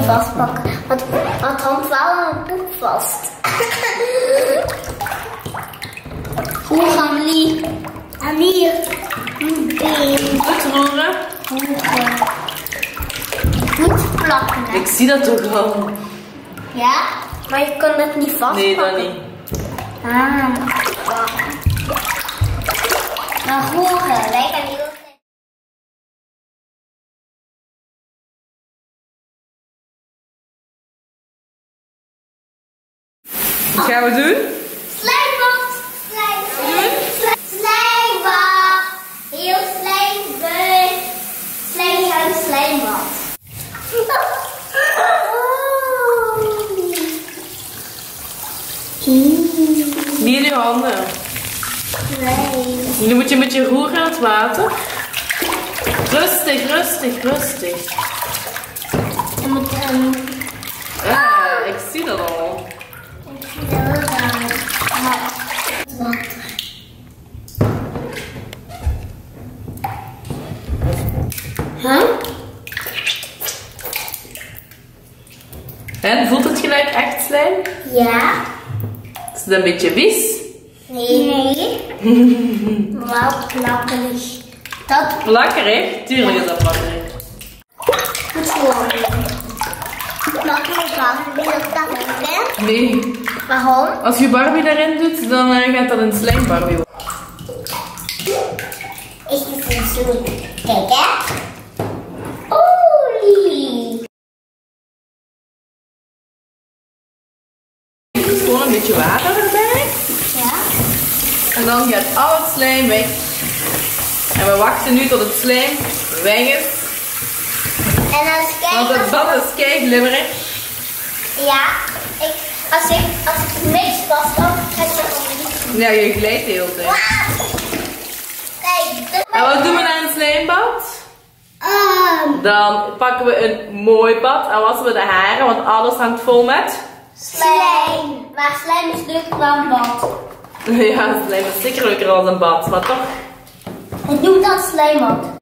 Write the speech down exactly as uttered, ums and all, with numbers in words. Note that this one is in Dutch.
vastpakken. Want het hangt wel aan het poep vast. Hoe gaan we die? En hier. Goed roeren. Goed plakken. Hè? Ik zie dat toch al. Ja, maar je kan het niet vastpakken. Nee, dat niet. Ah, maar roeren, wij gaan hier. Wat gaan we doen? Slijmbad! Slijmbad! Slijmbad! Heel slijmbad! Slijmbad, slijmbad. Niet in je handen. Nee. Nu moet je een beetje roeren in het water. Rustig, rustig, rustig. Je moet um, Ja, ik zie dat al. ik zie dat wel raar. Water. Huh? En voelt het gelijk echt slijm? Ja. Is het een beetje wis? Nee. Maar wel plakkerig. Dat Plakkerig? Tuurlijk is dat plakkerig. moet gewoon. Plakkerig gaan. Wil je dat dat hè? Nee. Waarom? Als je Barbie daarin doet, dan uh, gaat dat een slijm Barbie worden. Ik is een zoen. Kijk hè. Oei. Gewoon een beetje water erbij. Ja. En dan gaat al het slijm weg. En we wachten nu tot het slijm weg is. En als ik Want het bad is keiglibberig. ja, ik, als ik als ik het mix was, dan ga ik dat ook niet. Ja, je glijdt de hele tijd. Kijk, En wat doen we na een slijmbad? Um, Dan pakken we een mooi bad en wassen we de haren, want alles hangt vol met. slijm. Maar slijm is leuker dan bad. Ja, slijm is zeker leuker dan een bad, maar toch. Ik noem dat slijmbad.